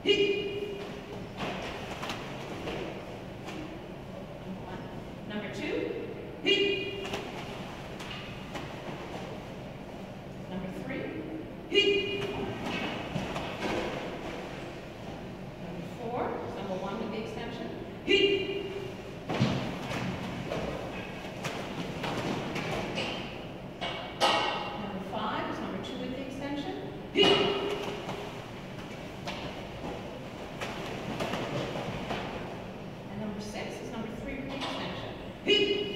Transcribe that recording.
Heat. Number 2. Heat. Number 3. Heat. Number 4. Number 1 with the extension. Heat. Number 5 is number 2 with the extension. Heat. And number 6 is number 3 with the extension. Heat.